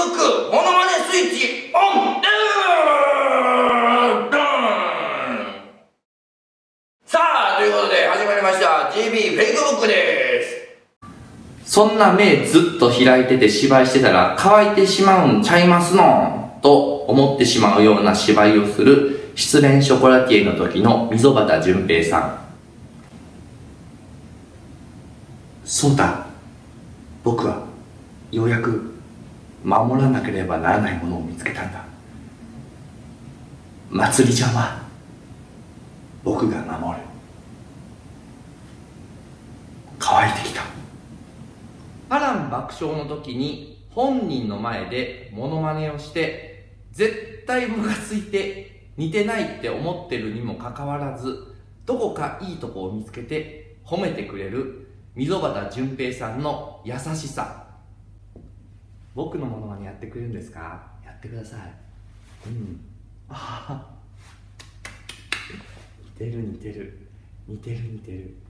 Facebook モノマネスイッチオン。さあ、ということで始まりました GB フェイクブックです。 そんな目ずっと開いてて芝居してたら乾いてしまうんちゃいますのと思ってしまうような芝居をする失恋ショコラティエの時の溝端淳平さん。そうだ、僕はようやく守らなければならないものを見つけたんだ。まつりちゃんは僕が守る。乾いてきた。波乱爆笑の時に本人の前でモノマネをして絶対ムカついて似てないって思ってるにもかかわらず、どこかいいとこを見つけて褒めてくれる溝端淳平さんの優しさ。僕のモノマネやってくれるんですか？やってください。ああ、似てる似てる似てる似てる。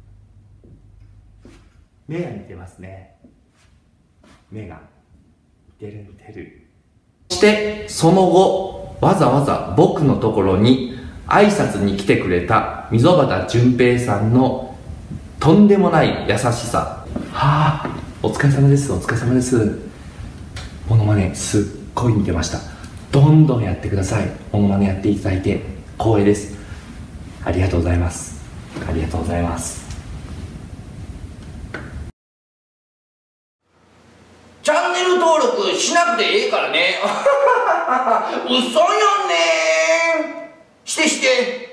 目が似てますね。目が似てる似てる。そしてその後わざわざ僕のところに挨拶に来てくれた溝端淳平さんのとんでもない優しさ。はあ、お疲れ様です、お疲れ様です。モノマネすっごい似てました。どんどんやってください。モノマネやっていただいて光栄です。ありがとうございます。ありがとうございます。 チャンネル登録しなくてええからね。嘘よね。してして。